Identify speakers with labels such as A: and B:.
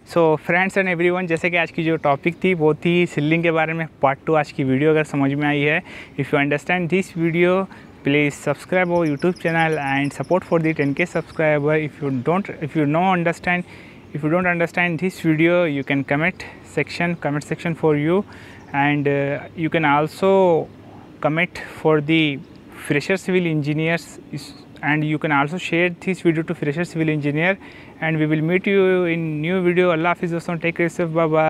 A: So friends and everyone, जैसे कि आज की जो टॉपिक थी वो थी सिलिंग के बारे में। पार्ट 2 आज की वीडियो अगर समझ में आई है, if you understand this video please subscribe our YouTube channel and support for the 10K subscriber. If you don't understand this video, you can comment section for you, and you can also comment for the fresher civil engineers, and you can also share this video to fresher civil engineer, and we will meet you in new video. Allah Hafiz, take care, bye bye.